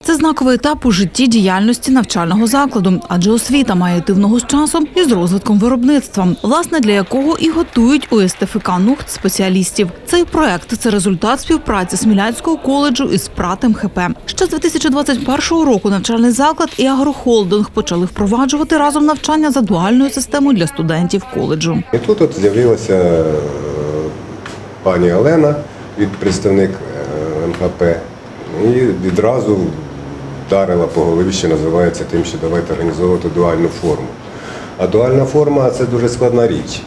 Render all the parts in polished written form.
Це знаковий етап у житті діяльності навчального закладу, адже освіта має йти в ногу з часом і з розвитком виробництва, власне, для якого і готують у СТФК НУХТ спеціалістів. Цей проект – це результат співпраці Смілянського коледжу із ПрАТ МХП. Ще з 2021 року навчальний заклад і агрохолдинг почали впроваджувати разом навчання за дуальною системою для студентів коледжу. І тут з'явилася пані Олена, представник МХП, і відразу вдарила по голові, що називається тим, що давайте організовувати дуальну форму. А дуальна форма – це дуже складна річ.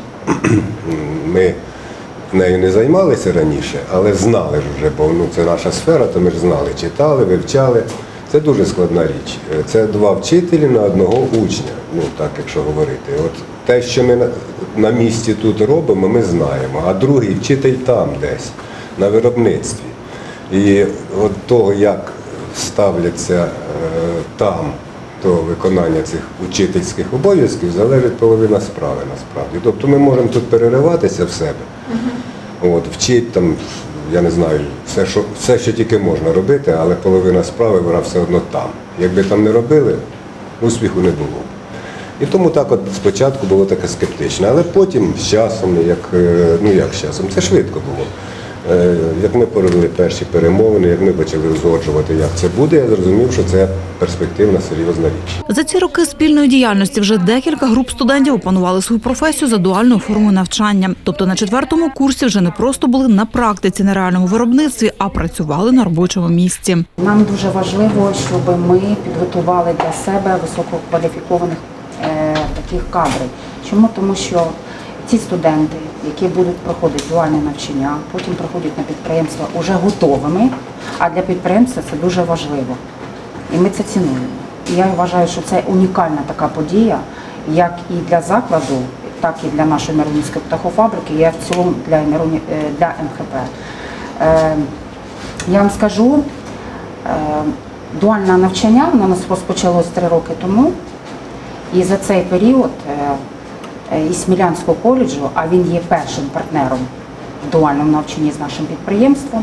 Ми нею не займалися раніше, але знали вже, бо це наша сфера, то ми ж знали, читали, вивчали. Це дуже складна річ. Це 2 вчителі на 1 учня, так якщо говорити. От те, що ми на місці тут робимо, ми знаємо, а другий вчитель там десь, на виробництві. І от того, як ставляться там до виконання цих учительських обов'язків, залежить половина справи насправді. Тобто ми можемо тут перериватися в себе, вчити там, я не знаю, все, що тільки можна робити, але половина справи, вона все одно там. Якби там не робили, успіху не було. І тому так от спочатку було таке скептичне, але потім з часом, як з часом, це швидко було. Як ми провели перші перемовини, як ми почали узгоджувати, як це буде, я зрозумів, що це перспективна, серйозна річ. За ці роки спільної діяльності вже декілька груп студентів опанували свою професію за дуальною формою навчання. Тобто на 4-му курсі вже не просто були на практиці на реальному виробництві, а працювали на робочому місці. Нам дуже важливо, щоб ми підготували для себе висококваліфікованих таких кадрів. Чому? Тому що ці студенти, які будуть проходити дуальне навчання, потім проходять на підприємства вже готовими, а для підприємства це дуже важливо. І ми це цінуємо. І я вважаю, що це унікальна така подія, як і для закладу, так і для нашої Миронівської птахофабрики, і в цілому для МХП. Я вам скажу, дуальне навчання у нас розпочалось 3 роки тому, і за цей період із Смілянського коледжу, а він є першим партнером в дуальному навчанні з нашим підприємством,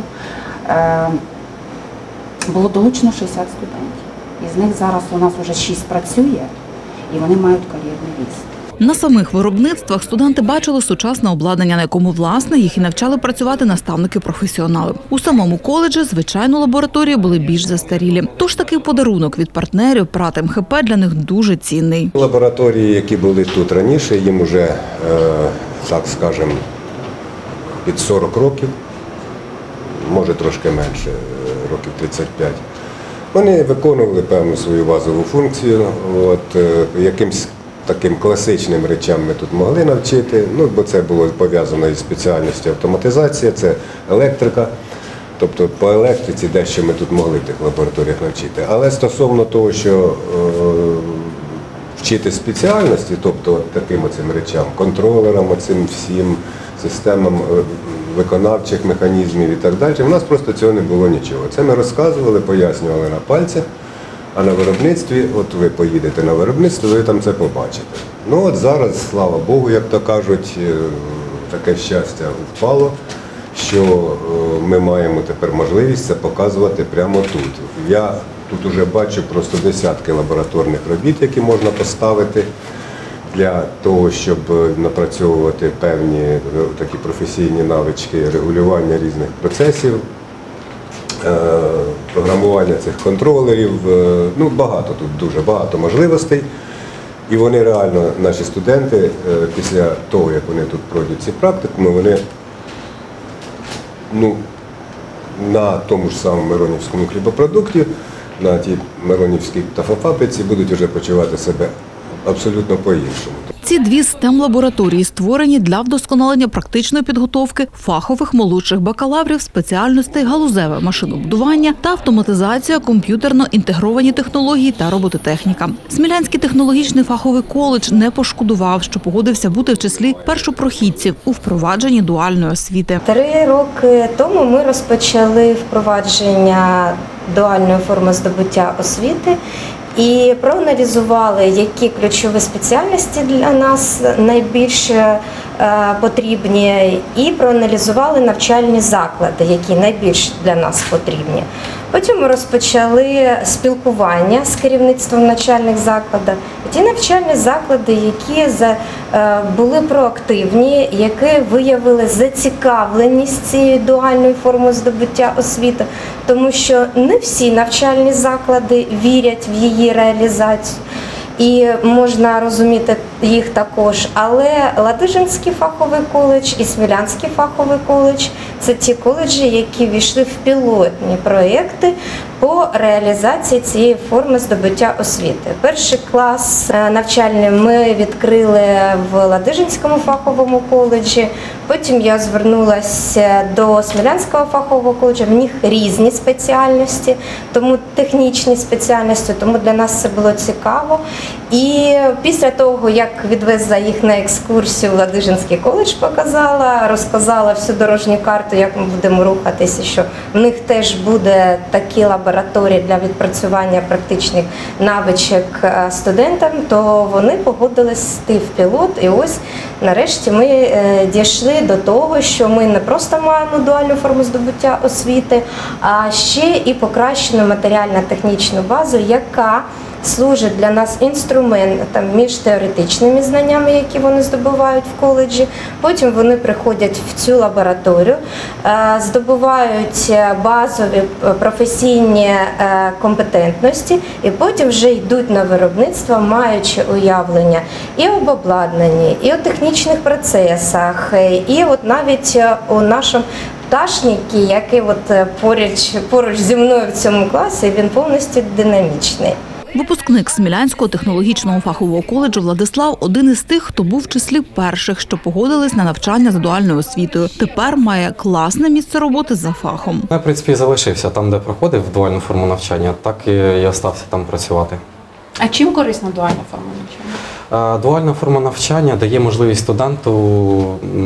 було долучено 60 студентів. Із них зараз у нас вже 6 працює, і вони мають кар'єрний ріст. На самих виробництвах студенти бачили сучасне обладнання, на якому, власне, їх і навчали працювати наставники-професіонали. У самому коледжі, звичайно, лабораторії були більш застарілі. Тож такий подарунок від партнерів ПрАТ МХП для них дуже цінний. Лабораторії, які були тут раніше, їм вже, так скажемо, під 40 років, може трошки менше, років 35. Вони виконували певну свою базову функцію, якимсь таким класичним речам ми тут могли навчити, бо це було пов'язано із спеціальністю автоматизація, це електрика. Тобто по електриці дещо ми тут могли в тих лабораторіях навчити. Але стосовно того, що вчити спеціальності, тобто таким оцим речам, контролерам, оцим всім системам виконавчих механізмів і так далі, у нас просто цього не було нічого. Це ми розказували, пояснювали на пальцях. А на виробництві, от ви поїдете на виробництво, ви там це побачите. От зараз, слава Богу, як то кажуть, таке щастя впало, що ми маємо тепер можливість це показувати прямо тут. Я тут вже бачу просто десятки лабораторних робіт, які можна поставити для того, щоб напрацьовувати певні такі професійні навички регулювання різних процесів, програмування цих контролерів, багато тут, дуже багато можливостей. І вони реально, наші студенти, після того, як вони тут пройдуть ці практикуми, вони на тому ж самому Миронівському хлібопродукті, на тій Миронівській птахофабриці будуть вже почувати себе абсолютно по-іншому. Ці 2 STEM-лабораторії створені для вдосконалення практичної підготовки фахових молодших бакалаврів спеціальностей галузеве машинобудування та автоматизація, комп'ютерно-інтегровані технології та робототехніка. Смілянський технологічний фаховий коледж не пошкодував, що погодився бути в числі першопрохідців у впровадженні дуальної освіти. 3 роки тому ми розпочали впровадження дуальної форми здобуття освіти. І проаналізували, які ключові спеціальності для нас найбільше потрібні, і проаналізували навчальні заклади, які найбільш для нас потрібні. Потім ми розпочали спілкування з керівництвом навчальних закладів. Ті навчальні заклади, які були проактивні, які виявили зацікавленість цією дуальною формою здобуття освіти, тому що не всі навчальні заклади вірять в її реалізацію. І можна розуміти їх також, але Ладижинський фаховий коледж і Смілянський фаховий коледж – це ті коледжі, які війшли в пілотні проєкти по реалізації цієї форми здобуття освіти. Перший клас навчальний ми відкрили в Ладижинському фаховому коледжі, потім я звернулася до Смілянського фахового коледжу, в них різні спеціальності, тому технічні спеціальності, тому для нас це було цікаво. І після того, як відвезла їх на екскурсію в Ладижинський коледж, розказала всю дорожню карту, як ми будемо рухатися, що в них теж буде такі лабораторії для відпрацювання практичних навичок студентам, то вони погодились йти в пілот. І ось нарешті ми дійшли до того, що ми не просто маємо дуальну форму здобуття освіти, а ще і покращену матеріально-технічну базу, яка служить для нас інструментом між теоретичними знаннями, які вони здобувають в коледжі. Потім вони приходять в цю лабораторію, здобувають базові професійні компетентності і потім вже йдуть на виробництво, маючи уявлення і об обладнанні, і у технічних процесах, і от навіть у нашому пташнику, який поруч зі мною в цьому класі, він повністю динамічний. Випускник Смілянського технологічного фахового коледжу Владислав – один із тих, хто був в числі перших, що погодились на навчання за дуальною освітою. Тепер має класне місце роботи за фахом. Я, в принципі, залишився там, де проходив дуальну форму навчання, так і я стався там працювати. А чим корисна дуальна форма навчання? Дуальна форма навчання дає можливість студенту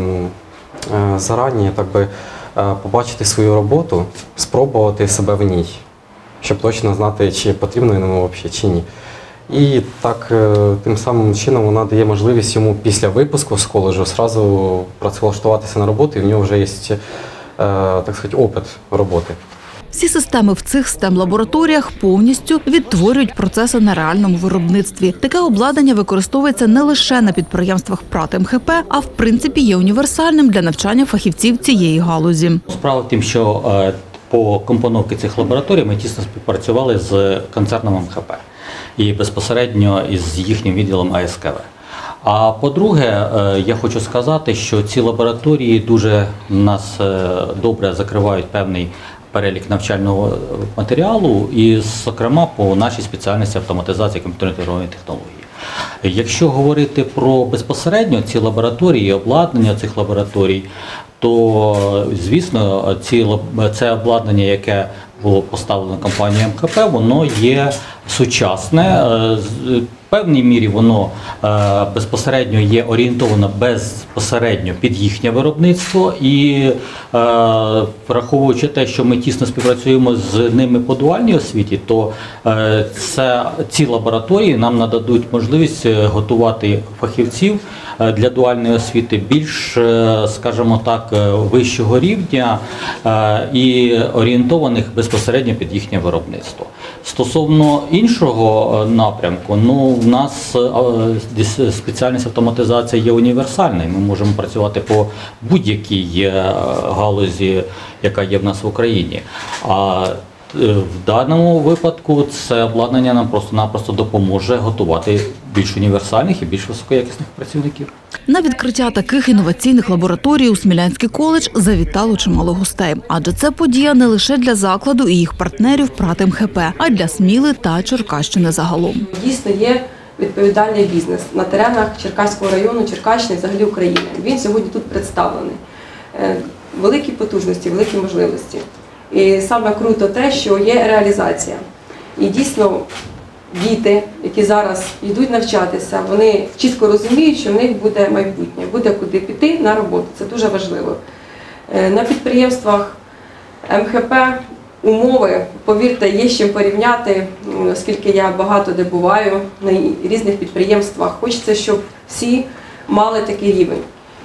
зарані побачити свою роботу, спробувати себе в ній, щоб точно знати, чи потрібно йому взагалі, чи ні. І так, тим самим чином вона дає можливість йому після випуску з коледжу одразу працевлаштуватися на роботу, і в нього вже є, так сказати, опит роботи. Всі системи в цих STEM-лабораторіях повністю відтворюють процеси на реальному виробництві. Таке обладнання використовується не лише на підприємствах ПрАТ МХП, а в принципі є універсальним для навчання фахівців цієї галузі. Справа в тім, що по компоновці цих лабораторій ми тісно співпрацювали з концерном МХП і безпосередньо із їхнім відділом АСКВ. А по-друге, я хочу сказати, що ці лабораторії дуже нас добре закривають певний перелік навчального матеріалу, і, зокрема, по нашій спеціальності автоматизації комп'ютерної технології. Якщо говорити про безпосередньо ці лабораторії, обладнання цих лабораторій, то, звісно, це обладнання, яке було поставлено компанією МХП, воно є сучасне. В певній мірі воно безпосередньо є орієнтовано безпосередньо під їхнє виробництво, і враховуючи те, що ми тісно співпрацюємо з ними по дуальній освіті, то ці лабораторії нам нададуть можливість готувати фахівців для дуальної освіти більш, скажімо так, вищого рівня і орієнтованих безпосередньо під їхнє виробництво. Стосовно іншого напрямку, в нас спеціальність автоматизації є універсальною. Ми можемо працювати по будь-якій галузі, яка є в нас в Україні. А в даному випадку це обладнання нам просто-напросто допоможе готувати більш універсальних і більш високоякісних працівників. На відкриття таких інноваційних лабораторій у Смілянський коледж завітало чимало гостей. Адже це подія не лише для закладу і їх партнерів ПрАТ МХП, а й для Сміли та Черкащини загалом. Дійсно є відповідальний бізнес на теренах Черкаського району, Черкащини, взагалі України. Він сьогодні тут представлений. Великі потужності, великі можливості. І саме круто те, що є реалізація. І дійсно діти, які зараз йдуть навчатися, вони чітко розуміють, що в них буде майбутнє, буде куди піти на роботу. Це дуже важливо. На підприємствах МХП умови, повірте, є з чим порівняти, оскільки я багато де буваю на різних підприємствах. Хочеться, щоб всі мали такий рівень.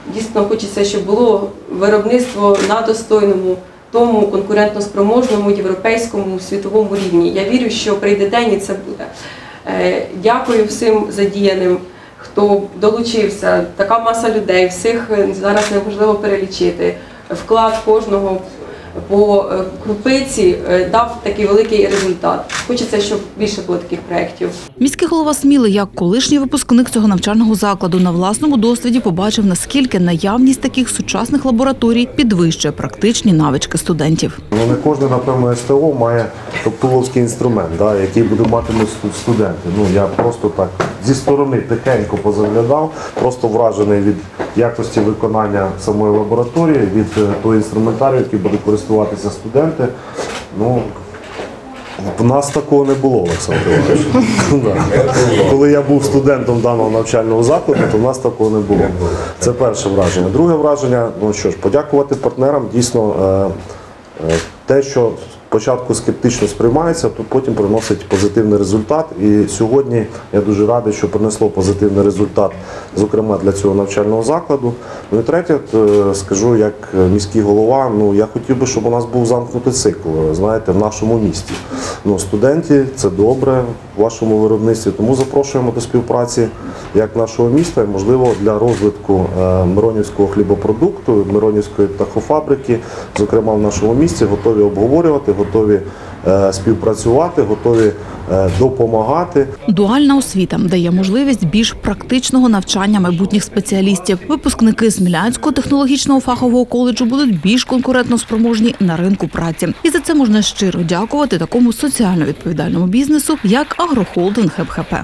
Дійсно, хочеться, щоб було виробництво на достойному, тому конкурентноспроможному, європейському, світовому рівні. Я вірю, що прийде день і це буде. Дякую всім задіяним, хто долучився. Така маса людей, всіх зараз неможливо перелічити. Вклад кожного по крупиці дав такий великий результат. Хочеться, щоб більше було таких проєктів. Міський голова Сміли, як колишній випускник цього навчального закладу, на власному досвіді побачив, наскільки наявність таких сучасних лабораторій підвищує практичні навички студентів. Не кожен, напевно, СТО має топтуловський інструмент, який буде мати студенти. Я просто так зі сторони тихенько позаглядав, просто вражений від якості виконання самої лабораторії, від того інструментарію, який будуть користуватися студенти. В нас такого не було, Олександр Іванович. Коли я був студентом даного навчального закладу, то в нас такого не було. Це перше враження. Друге враження, подякувати партнерам. Дійсно, те, що спочатку скептично сприймається, то потім приносить позитивний результат. І сьогодні я дуже радий, що принесло позитивний результат, зокрема для цього навчального закладу. І третє, скажу як міський голова, я хотів би, щоб у нас був замкнутий цикл, знаєте, в нашому місті. Студенти – це добре в вашому виробництві, тому запрошуємо до співпраці як нашого міста, і, можливо, для розвитку Миронівського хлібопродукту, Миронівської птахофабрики, зокрема в нашому місті, готові обговорювати, готові співпрацювати, готові допомагати. Дуальна освіта дає можливість більш практичного навчання майбутніх спеціалістів. Випускники Смілянського технологічного фахового коледжу будуть більш конкурентноспроможні на ринку праці. І за це можна щиро дякувати такому соціально відповідальному бізнесу, як агрохолдинг МХП.